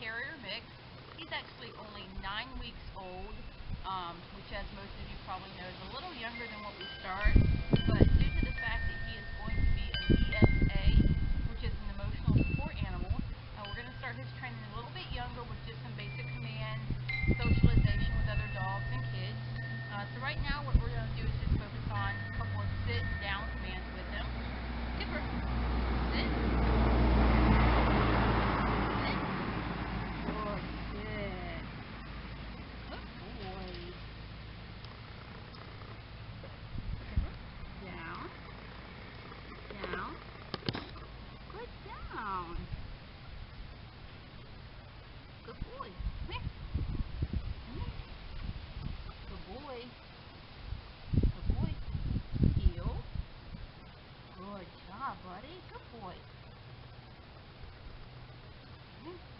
Terrier mix. He's actually only 9 weeks old, which, as most of you probably know, is a little younger than what we start. But due to the fact that he is going to be an ESA, which is an emotional support animal, we're going to start his training a little bit younger with just some basic commands, socialization with other dogs and kids. So right now what we're going to do is just focus on a couple of sit and down commands with him. Skipper, sit. Sit. Good, sit. Good boy. Skipper, down. Down. Good, down. Good boy. Come here. Come here. Good boy. Good boy. Heel. Good job, buddy. Good boy. Come here.